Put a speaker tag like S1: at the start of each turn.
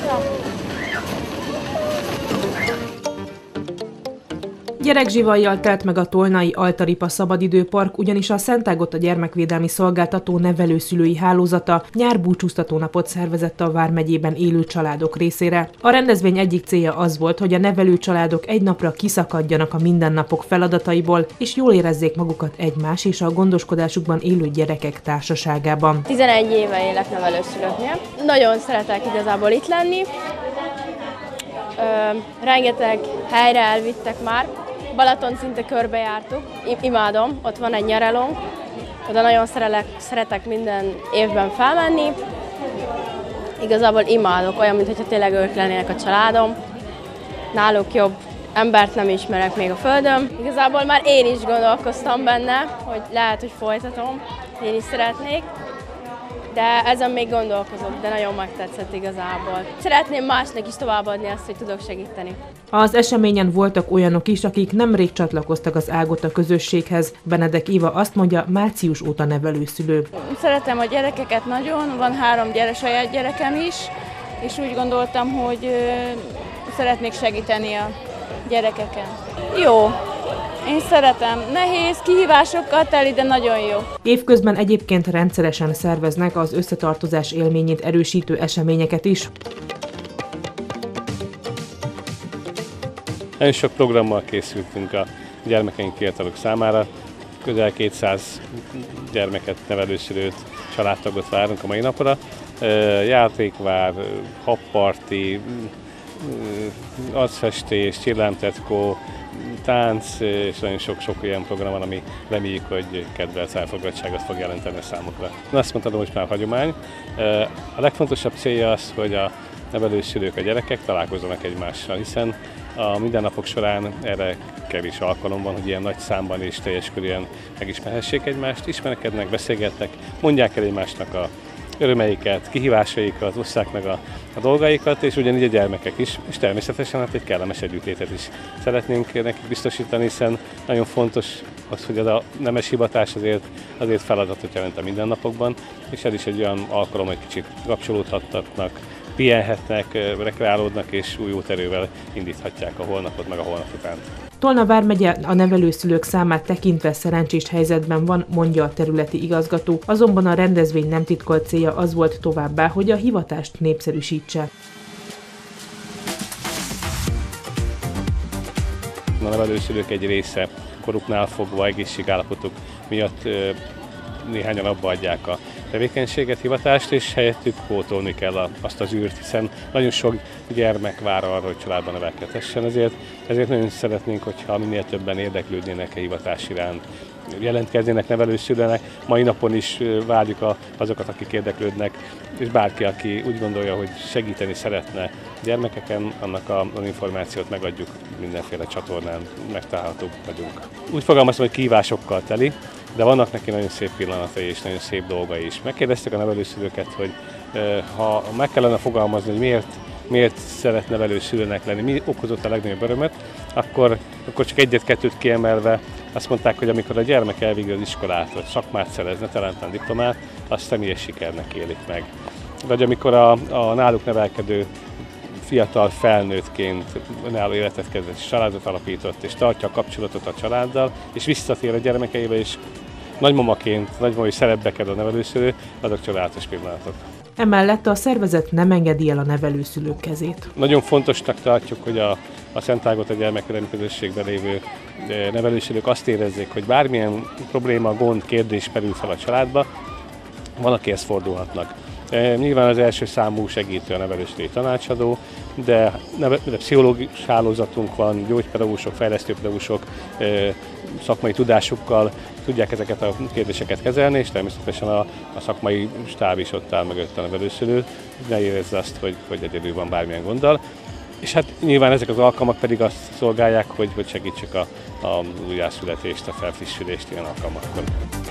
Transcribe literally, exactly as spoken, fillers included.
S1: Gyerekzsivajjal telt meg a Tolnai Altaripa szabadidőpark, ugyanis a Szent Ágota Gyermekvédelmi Szolgáltató nevelőszülői hálózata nyárbúcsúztató napot szervezett a vármegyében élő családok részére. A rendezvény egyik célja az volt, hogy a nevelő családok egy napra kiszakadjanak a mindennapok feladataiból, és jól érezzék magukat egymás és a gondoskodásukban élő gyerekek társaságában.
S2: tizenegy éve élek nevelőszülőknél. Nagyon szeretek igazából itt lenni. Ö, rengeteg helyre elvittek már. Balaton szinte körbejártuk, imádom, ott van egy nyaralónk, oda nagyon szerelek, szeretek minden évben felmenni. Igazából imádok, olyan, mintha tényleg ők lennének a családom. Náluk jobb embert nem ismerek még a földön. Igazából már én is gondolkoztam benne, hogy lehet, hogy folytatom, én is szeretnék. De ezen még gondolkozok, de nagyon megtetszett igazából. Szeretném másnak is továbbadni azt, hogy tudok segíteni.
S1: Az eseményen voltak olyanok is, akik nemrég csatlakoztak az Ágota közösséghez. Benedek Éva azt mondja, március óta nevelőszülő.
S3: Szeretem a gyerekeket nagyon, van három gyere, saját gyerekem is, és úgy gondoltam, hogy ö, szeretnék segíteni a gyerekeken. Jó. Én szeretem. Nehéz, kihívásokkal teli, de nagyon jó.
S1: Évközben egyébként rendszeresen szerveznek az összetartozás élményét erősítő eseményeket is.
S4: Nagyon sok programmal készültünk a gyermekeink, fiatalok számára. Közel kétszáz gyermeket, nevelőszülőt, családtagot várunk a mai napra. Játékvár, habparti, arcfestés, csillámtetkó, tánc, és nagyon sok-sok olyan program van, ami reméljük, hogy kedvelc elfogadottságot fog jelenteni a számukra. Azt mondhatom, hogy már hagyomány. A legfontosabb célja az, hogy a nevelőszülők, a gyerekek találkozzanak egymással, hiszen a mindennapok során erre kevés alkalom van, hogy ilyen nagy számban és teljes körűen megismerhessék egymást, ismerkednek, beszélgetnek, mondják el egymásnak a örömeiket, kihívásaikat, osszák meg a, a dolgaikat, és ugyanígy a gyermekek is, és természetesen hát egy kellemes együttlétet is szeretnénk nekik biztosítani, hiszen nagyon fontos az, hogy ez a nemes hivatás azért, azért feladatot jelent a mindennapokban, és ez is egy olyan alkalom, hogy kicsit kapcsolódhatnak, pihenhetnek, rekreálódnak, és új úterővel indíthatják a holnapot, meg a holnap utánt.
S1: Tolna vármegye a nevelőszülők számát tekintve szerencsés helyzetben van, mondja a területi igazgató, azonban a rendezvény nem titkolt célja az volt továbbá, hogy a hivatást népszerűsítse.
S4: A nevelőszülők egy része koruknál fogva, egészségállapotuk miatt néhányan abba adják a tevékenységet, hivatást, és helyettük pótolni kell azt az űrt, hiszen nagyon sok gyermek vár arra, hogy családban nevelkedhessen, ezért, ezért nagyon szeretnénk, hogyha minél többen érdeklődnének a hivatás iránt, jelentkeznének nevelőszülőnek. Mai napon is várjuk a, azokat, akik érdeklődnek, és bárki, aki úgy gondolja, hogy segíteni szeretne gyermekeken, annak a, az információt megadjuk mindenféle csatornán, megtalálhatók vagyunk. Úgy fogalmazom, hogy kihívásokkal teli, de vannak neki nagyon szép pillanatai és nagyon szép dolgai is. Megkérdeztek a nevelőszülőket, hogy ha meg kellene fogalmazni, hogy miért, miért szeret nevelőszülőnek lenni, mi okozott a legnagyobb örömet, akkor, akkor csak egyet-kettőt kiemelve azt mondták, hogy amikor a gyermek elvégzi az iskolát, vagy szakmát szerezne, talán diplomát, azt személyes sikernek élik meg. Vagy amikor a, a náluk nevelkedő fiatal felnőttként önálló életet kezdett, családot alapított, és tartja a kapcsolatot a családdal, és visszatér a gyermekeibe, és nagymamaként, nagymamai szerepbe kerül a nevelőszülő, azok csodálatos pillanatok.
S1: Emellett a szervezet nem engedi el a nevelőszülők kezét.
S4: Nagyon fontosnak tartjuk, hogy a, a Szent Ágota Gyermekvédelmi Közösségben lévő nevelőszülők azt érezzék, hogy bármilyen probléma, gond, kérdés merül fel a családba, van, akihez fordulhatnak. Nyilván az első számú segítő a nevelőszülői tanácsadó, de, de pszichológus hálózatunk van, gyógypedagógusok, fejlesztőpedagógusok szakmai tudásukkal tudják ezeket a kérdéseket kezelni, és természetesen a, a szakmai stáb is ott áll mögött a nevelőszülő, ne érezze azt, hogy, hogy egyedül van bármilyen gonddal. És hát nyilván ezek az alkalmak pedig azt szolgálják, hogy, hogy segítsük a, a újjászületést, a felfrissülést ilyen alkalmakkor.